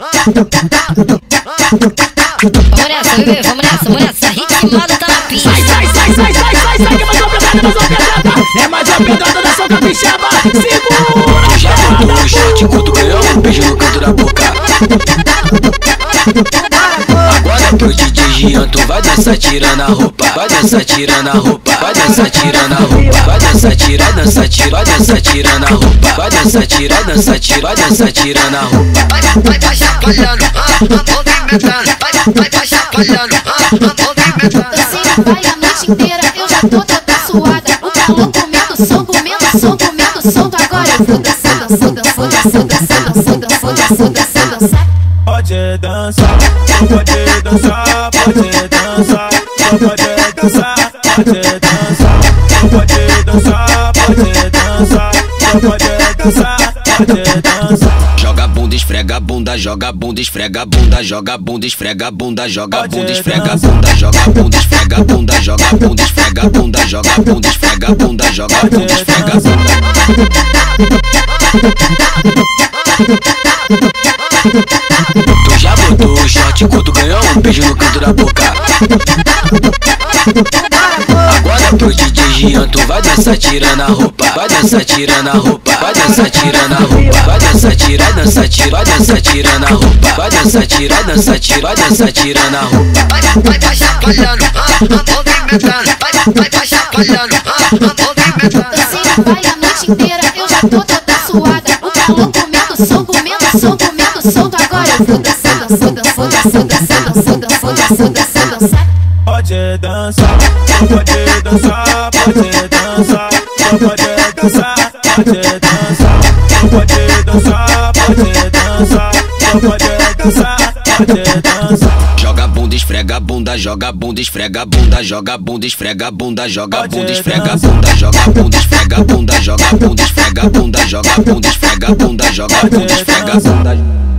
Vamos nessa, bebê, vamos nessa. Ritmado tá na pista. Sai, que é mais uma pedrada, é mais uma pedrada da sua capixaba. Segura! Já botou o short enquanto ganhou um beijo no canto da boca. Agora pro DJ Gian tu vai dançar tirando a roupa. Vai dançar tirando a roupa. Vai dançar tirando a roupa. Vai dançar tira, dança tira. Vai dançar tirando a roupa. Vai dançar tira, dança tira. Vai dançar tirando a roupa. Vai chacoalhando, movimentando. Vai chacoalhando, movimentando. Dancinha vai a noite inteira, eu já tô toda suada. O calor comendo solto. Agora eu vou dançar. Pode dançar, pode dançar, pode dançar, pode dançar, pode dançar, pode dançar, pode dançar, pode dançar, pode dançar. Joga a bunda, esfrega a bunda, joga a bunda, esfrega a bunda, joga a bunda, esfrega a bunda, joga a bunda, esfrega a bunda, joga a bunda, esfrega a bunda, joga a bunda, esfrega a bunda, joga a bunda, esfrega a bunda, joga a bunda, esfrega a bunda. Tu já botou o short enquanto ganhou um beijo no canto da boca. Agora pro DJ Gian tu vai dançar tirando a roupa. Vai dançar tirando a roupa. Vai dançar tirando a roupa. Vai dançar tira, dança tira. Vai dançar tirando a roupa. Vai dançar tira, dança tira. Vai dançar tirando a roupa. Vai chacoalhando, movimentando. Vai chacoalhando, movimentando. Dancinha vai a noite inteira, eu já tô toda suada. O calor comendo solto. Agora eu vou dançar. Pode dançar, pode dançar, pode dançar, pode dançar, pode dançar, pode dançar, pode dançar, pode dançar, pode dançar. Joga a bunda, esfrega a bunda, joga a bunda, esfrega a bunda, joga a bunda, esfrega a bunda, joga a bunda, esfrega a bunda, joga a bunda, esfrega a bunda, joga a bunda, esfrega a bunda, joga a bunda, esfrega a bunda, joga a bunda, esfrega a bunda.